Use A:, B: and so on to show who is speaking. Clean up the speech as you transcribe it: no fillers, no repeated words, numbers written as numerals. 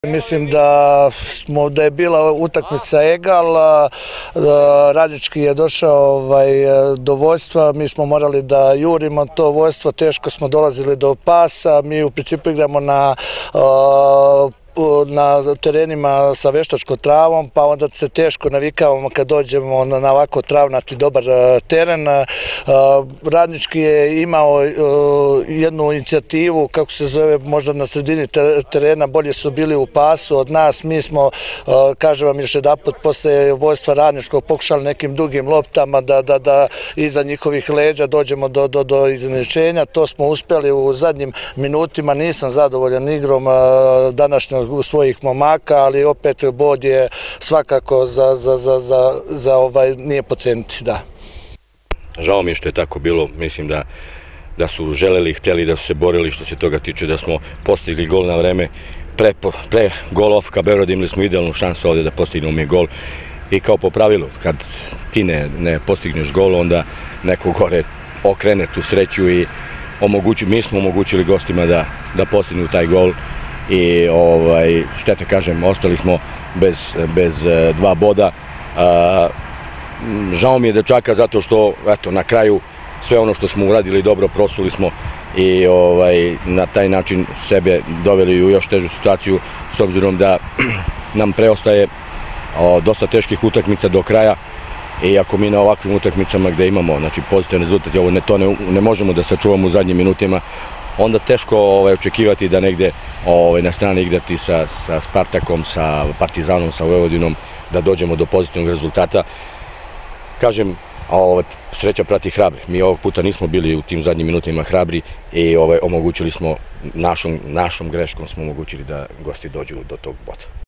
A: Mislim da je bila utakmica egal, Radnički je došao do vođstva, mi smo morali da jurimo to vođstvo, teško smo dolazili do pasa, mi u principu igramo na terenima sa veštačkom travom, pa onda se teško navikavamo kad dođemo na ovako travnati dobar teren. Radnički je imao jednu inicijativu, kako se zove, možda na sredini terena, bolje su bili u pasu od nas. Mi smo, kažem vam još jedanput, posle vođstva Radničkog pokušali nekim dugim loptama da iza njihovih leđa dođemo do iznenađenja. To smo uspjeli u zadnjim minutima, nisam zadovoljan igrom današnjeg svojih momaka, ali opet bod je svakako nije poceniti, da.
B: Žao mi je što je tako bilo, mislim da su želeli, htjeli, da su se borili što se toga tiče, da smo postigli gol na vreme. Pre gola FK Beograd imali smo idealnu šansu ovdje da postignemo mi gol i kao po pravilu, kad ti ne postigneš gol, onda neko gore okrene tu sreću i mi smo omogućili gostima da postignu taj gol. I šteta, kažem, ostali smo bez 2 boda. Žao mi je dečaka zato što na kraju sve ono što smo uradili dobro prosuli smo i na taj način sebe doveli u još težu situaciju, s obzirom da nam preostaje dosta teških utakmica do kraja. I ako mi na ovakvim utakmicama gde imamo pozitivan rezultat, to ne možemo da sačuvamo u zadnjim minutima, onda teško očekivati da negde na strani igrati sa Spartakom, sa Partizanom, sa Vojvodinom, da dođemo do pozitivnog rezultata. Kažem, sreća prati hrabri. Mi ovog puta nismo bili u tim zadnjim minutima hrabri i omogućili smo, našom greškom smo omogućili da gosti dođu do tog boda.